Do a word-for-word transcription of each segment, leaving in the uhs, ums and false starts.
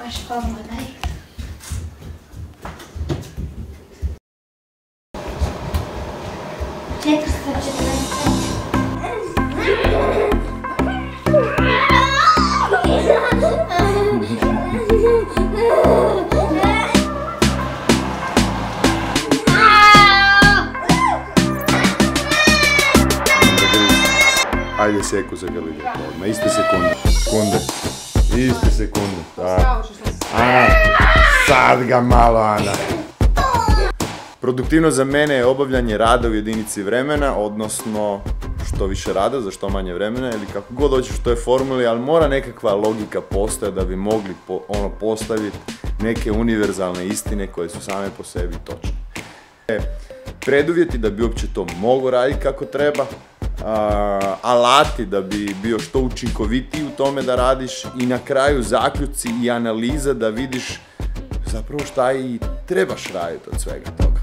baš pogledaj. četiristo četrdeset. Ajde seku za grli, odmah, iste sekunde, sekunde, iste sekunde, tako. Ana, sad ga malo, Ana. Produktivnost za mene je obavljanje rada u jedinici vremena, odnosno što više rada za što manje vremena ili kako god hoćeš u toj formuli, ali mora nekakva logika postojati da bi mogli po, ono, postaviti neke univerzalne istine koje su same po sebi točne. E, preduvjeti da bi uopće to mogo raditi kako treba, a, alati da bi bio što učinkovitiji u tome da radiš i na kraju zaključci i analiza da vidiš zapravo šta i trebaš raditi od svega toga.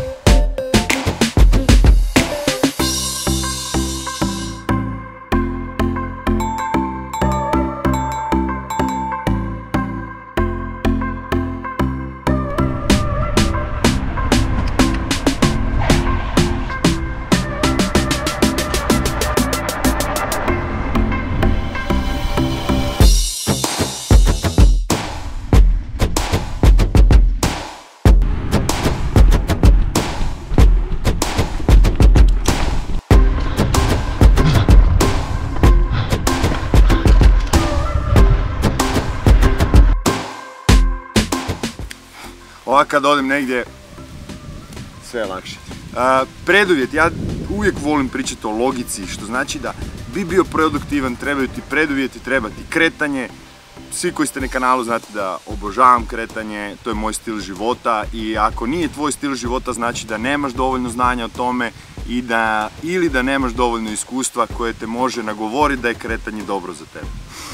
Ovako kad odim negdje, sve je lakše. Uh, preduvjet, ja uvijek volim pričati o logici, što znači da bi bio produktivan, trebaju ti preduvjeti, treba ti kretanje. Svi koji ste na kanalu znate da obožavam kretanje, to je moj stil života i ako nije tvoj stil života znači da nemaš dovoljno znanja o tome i da, ili da nemaš dovoljno iskustva koje te može nagovoriti da je kretanje dobro za tebe.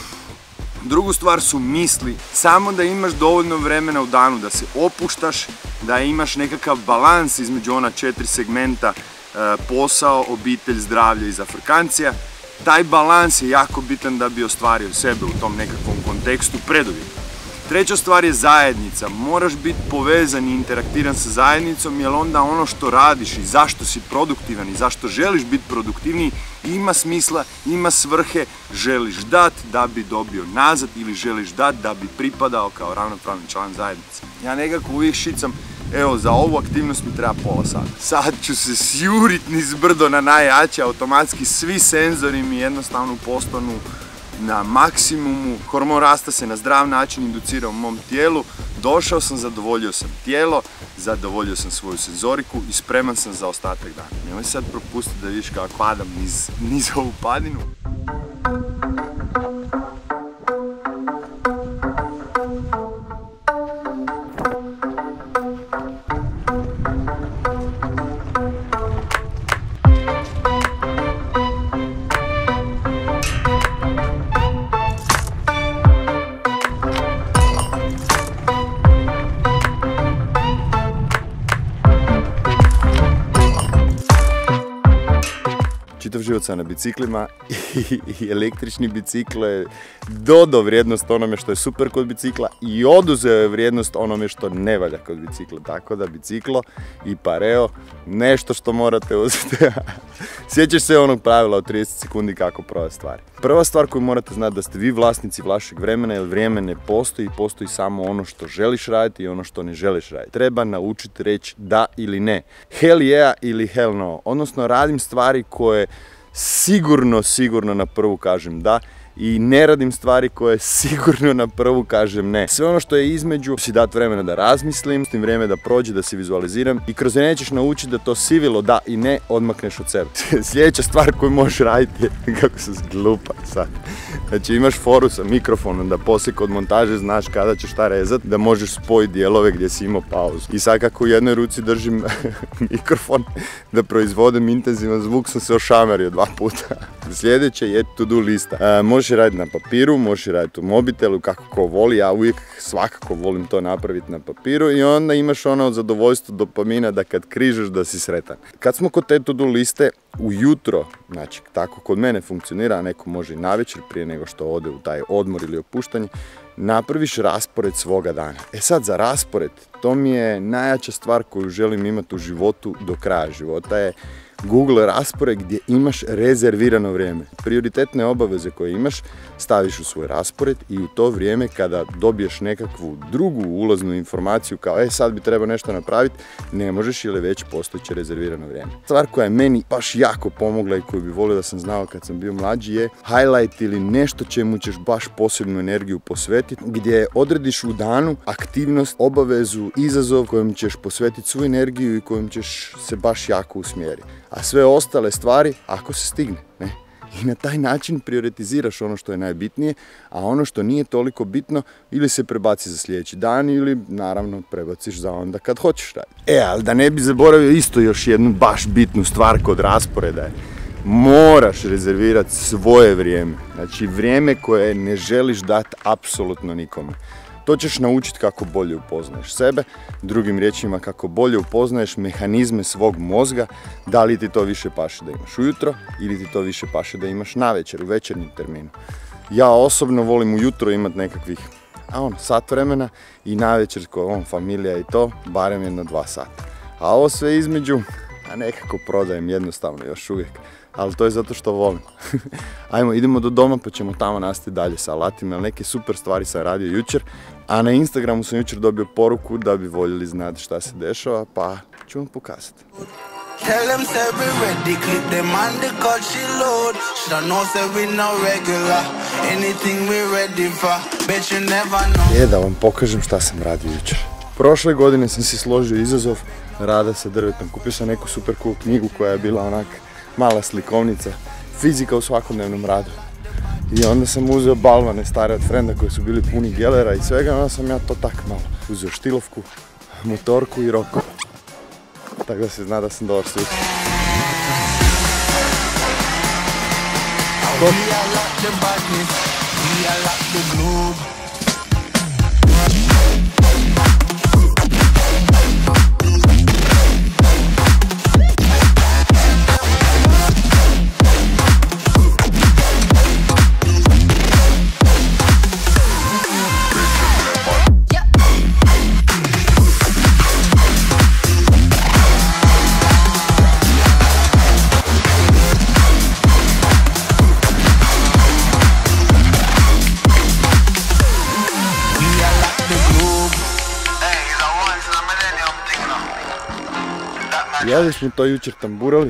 Drugu stvar su misli, samo da imaš dovoljno vremena u danu da se opuštaš, da imaš nekakav balans između ona četiri segmenta, posao, obitelj, zdravlje i zafrkancija. Taj balans je jako bitan da bi ostvario sebe u tom nekakvom kontekstu preduvjeta. Treća stvar je zajednica, moraš biti povezan i interaktiran sa zajednicom jer onda ono što radiš i zašto si produktivan i zašto želiš biti produktivniji ima smisla, ima svrhe, želiš dat da bi dobio nazad ili želiš dat da bi pripadao kao ravnopravni član zajednice. Ja nekako uvijek šicam, evo za ovu aktivnost mi treba pola sata. Sad ću se sjurit niz brdo na najjače, automatski svi senzori mi jednostavno postanu na maksimumu, hormon rasta se na zdrav način inducira u mom tijelu, došao sam, zadovoljio sam tijelo, zadovoljio sam svoju senzoriku i spreman sam za ostatak dana. Nemoj sad propustiti da vidiš kako padam niz, niz ovu padinu. Čitav život sam na biciklima i električni bicikl je dodao vrijednost onome što je super kod bicikla i oduzeo je vrijednost onome što ne valja kod bicikla. Tako da biciklo i pareo, nešto što morate uzeti. Sjećaš se onog pravila od trideset sekundi kako prave stvari. Prva stvar koju morate znati da ste vi vlasnici vašeg vremena jer vrijeme ne postoji, postoji samo ono što želiš raditi i ono što ne želiš raditi. Treba naučiti reći da ili ne. Hell yeah ili hell no. Odnosno radim stvari koje sigurno, sigurno na prvu kažem da i ne radim stvari koje sigurno na prvu kažem ne. Sve ono što je između si dati vremena da razmislim, s tim vrijeme da prođe, da se vizualiziram i kroz nje ćeš naučiti da to sivilo da i ne odmakneš od sebe. Sljedeća stvar koju možeš raditi je, kako sam glupa sad, znači imaš foru sa mikrofonom da poslije kod montaže znaš kada ćeš šta rezat, da možeš spojiti dijelove gdje si imao pauzu. I sad kako u jednoj ruci držim mikrofon da proizvodim intenzivan zvuk sam se ošamario dva puta. Sljedeće je to do lista. E, možeš Možeš je raditi na papiru, možeš je raditi u mobitelu, kako ko voli, ja uvijek svakako volim to napraviti na papiru i onda imaš ono zadovoljstvo dopamina da kad križeš da si sretan. Kad smo kod te to-do liste, ujutro, znači tako kod mene funkcionira, a neko može i navečer prije nego što ode u taj odmor ili opuštanje, napraviš raspored svoga dana. E sad za raspored, to mi je najjača stvar koju želim imati u životu do kraja života je Google raspored gdje imaš rezervirano vrijeme. Prioritetne obaveze koje imaš staviš u svoj raspored i u to vrijeme kada dobiješ nekakvu drugu ulaznu informaciju kao e sad bi trebao nešto napraviti, ne možeš ili već postojeće rezervirano vrijeme. Stvar koja je meni baš jako pomogla i koju bi volio da sam znao kad sam bio mlađi je highlight ili nešto čemu ćeš baš posebnu energiju posvetiti, gdje odrediš u danu aktivnost, obavezu, izazov kojim ćeš posvetiti svu energiju i kojim ćeš se baš jako usmjeriti. A sve ostale stvari ako se stigne, ne? I na taj način prioritiziraš ono što je najbitnije, a ono što nije toliko bitno ili se prebaci za sljedeći dan ili naravno prebaciš za onda kad hoćeš raditi. E, ali da ne bi zaboravio isto još jednu baš bitnu stvar kod rasporeda je moraš rezervirati svoje vrijeme. Znači vrijeme koje ne želiš dati apsolutno nikome. To ćeš naučiti kako bolje upoznaješ sebe, drugim riječima kako bolje upoznaješ mehanizme svog mozga, da li ti to više paše da imaš ujutro ili ti to više paše da imaš navečer, u večernjem terminu. Ja osobno volim ujutro imati nekakvih a on, sat vremena i navečer ko on, familija i to, barem jedno dva sata. A ovo sve između, a nekako prodajem jednostavno još uvijek. Ali to je zato što volim. Ajmo, idemo do doma pa ćemo tamo nastaviti dalje sa alatima, jer neke super stvari sam radio jučer, a na Instagramu sam jučer dobio poruku da bi voljeli znati šta se dešava, pa ću vam pokazati. Tell them say we ready, click them on the cut she load. Should know say we no regular, anything we ready for, bet you never know. Je da vam pokažem šta sam radio jučer. Prošle godine sam si složio izazov rada sa drvetom. Kupio sam neku super cool knjigu koja je bila onak mala slikovnica, fizika u svakodnevnom radu. I onda sam uzeo balvane stare od frenda koji su bili puni gelera i svega, onda sam ja to tak malo uzeo štilovku, motorku i roko. Tako da se zna da sam dobar sutra. Jeli smo to jučer tamburali.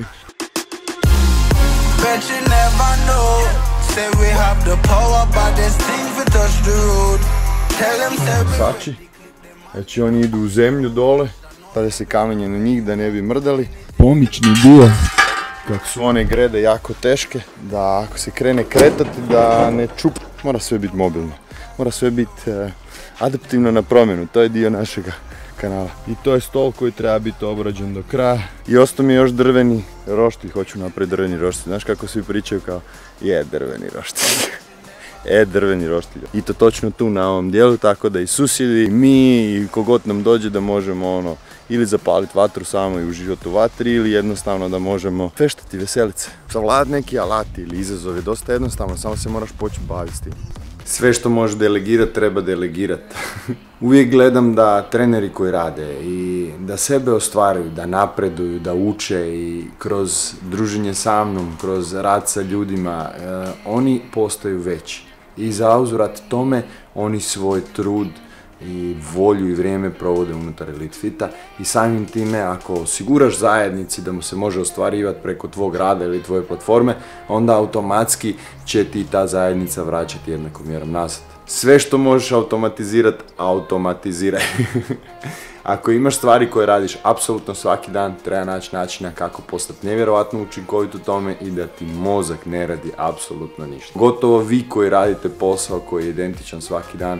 Sači. Znači oni idu u zemlju dole, tada se kamenje na njih da ne bi mrdali. Pomični dio, kako su one grede jako teške, da ako se krene kretati da ne čup, mora sve biti mobilno. Mora sve biti uh, adaptivno na promjenu, to je dio našega kanala. I to je stol koji treba biti obrađen do kraja. I ostao mi je još drveni roštilj, hoću napraviti drveni roštilj. Znaš kako svi pričaju kao, je drveni roštilj. E, drveni roštilj. I to točno tu na ovom dijelu, tako da i susjedi, mi i kogod nam dođe da možemo ono, ili zapaliti vatru samo i uživati u vatri, ili jednostavno da možemo feštati, veselit se. Savladati neki alati ili izazov je dosta jednostavno, samo se moraš početi baviti s tim. Sve što možeš delegirati, treba delegirati. Uvijek gledam da treneri koji rade i da sebe ostvaruju, da napreduju, da uče i kroz druženje sa mnom, kroz rad sa ljudima, eh, oni postaju veći. I za uzvrat tome oni svoj trud i volju i vrijeme provode unutar Elite Fita i samim time ako osiguraš zajednici da mu se može ostvarivati preko tvog rada ili tvoje platforme, onda automatski će ti ta zajednica vraćati jednakom mjerom nazad. Sve što možeš automatizirati, automatiziraj. Ako imaš stvari koje radiš apsolutno svaki dan, treba naći načina kako postati nevjerojatno učinkovit u tome i da ti mozak ne radi apsolutno ništa. Gotovo vi koji radite posao koji je identičan svaki dan,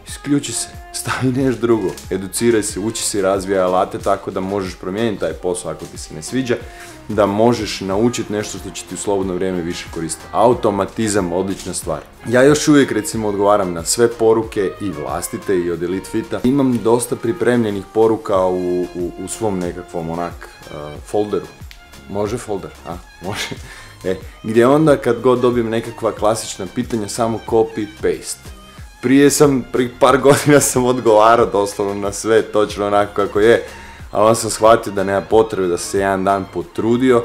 isključi se, stavi nešto drugo, educiraj se, uči se i razvijaj alate tako da možeš promijeniti taj posao ako ti se ne sviđa, da možeš naučiti nešto što će ti u slobodno vrijeme više koristiti. Automatizam, odlična stvar. Ja još uvijek recimo odgovaram na sve poruke i vlastite i od Elite Fita. Imam dosta pripremljenih poruka u, u, u svom nekakvom onak uh, folderu. Može folder, a? Može. E, gdje onda kad god dobijem nekakva klasična pitanja samo copy paste. Prije sam, prije par godina sam odgovarao doslovno na sve točno onako kako je, ali onda sam shvatio da nema potrebe da se jedan dan potrudio,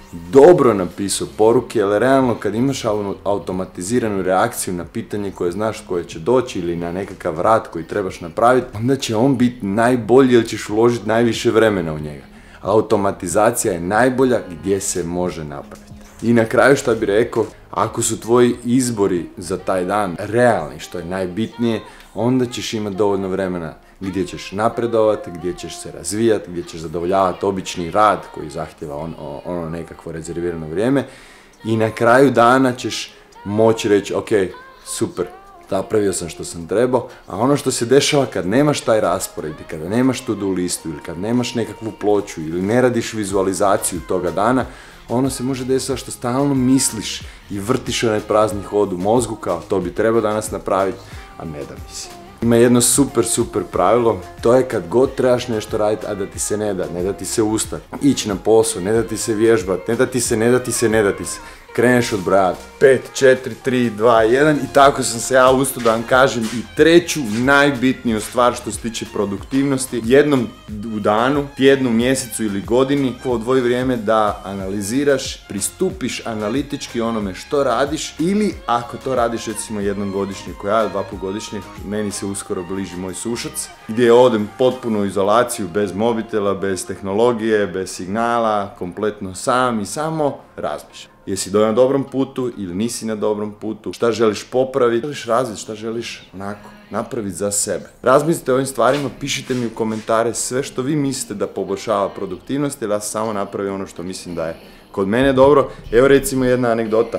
dobro napisao poruke, ali realno kad imaš automatiziranu reakciju na pitanje koje znaš koje će doći ili na nekakav rad koji trebaš napraviti, onda će on biti najbolji jer ćeš uložiti najviše vremena u njega. Automatizacija je najbolja gdje se može napraviti. I na kraju što bih rekao, ako su tvoji izbori za taj dan realni, što je najbitnije, onda ćeš imati dovoljno vremena gdje ćeš napredovati, gdje ćeš se razvijati, gdje ćeš zadovoljavati obični rad koji zahtjeva on, ono nekakvo rezervirano vrijeme i na kraju dana ćeš moći reći ok, super, napravio sam što sam trebao, a ono što se dešava kad nemaš taj raspored i kada nemaš to-do listu ili kad nemaš nekakvu ploču ili ne radiš vizualizaciju toga dana, ono se može desiti što stalno misliš i vrtiš onaj prazni hod u mozgu kao to bi trebao danas napraviti, a ne da mi se. Ima jedno super, super pravilo, to je kad god trebaš nešto raditi, a da ti se ne da, ne da ti se ustati, ići na posao, ne da ti se vježbati, ne da ti se, ne da ti se, ne da ti se. Kreneš od broja pet, četiri, tri, dva, jedan i tako sam se ja ustao da vam kažem i treću najbitniju stvar što se tiče produktivnosti. Jednom u danu, tjednu, mjesecu ili godini odvoji vrijeme da analiziraš, pristupiš analitički onome što radiš ili ako to radiš recimo jednom godišnje, koja je dva put godišnje, meni se uskoro bliži moj sušac, gdje odem potpuno u izolaciju, bez mobitela, bez tehnologije, bez signala, kompletno sam i samo razmišljam. Jesi na dobrom putu ili nisi na dobrom putu, šta želiš popraviti, šta želiš razviti, šta želiš onako napraviti za sebe. Razmislite o ovim stvarima, pišite mi u komentare sve što vi mislite da poboljšava produktivnost ili ja sam samo napravio ono što mislim da je kod mene dobro. Evo recimo jedna anegdota.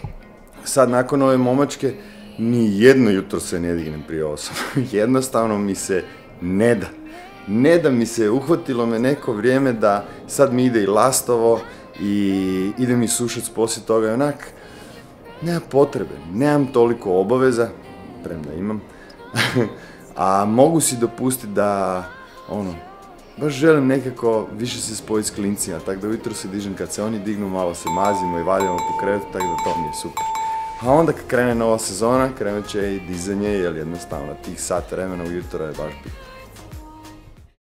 Sad nakon ove momačke ni jedno jutro se ne dignem prije osam. Jednostavno mi se ne da. Ne da mi se, uhvatilo me neko vrijeme da sad mi ide i lastovo, i ide mi sušac poslije toga i onak, nema potrebe, nemam toliko obaveza, premda imam, a mogu si dopustiti da, ono, baš želim nekako više se spojiti s klincima, tako da ujutro se dižem kad se oni dignu, malo se mazimo i valjamo po krevetu, tako da to mi je super. A onda kad krene nova sezona, krenut će i dizanje, jer jednostavno tih sat vremena ujutro je baš bitno.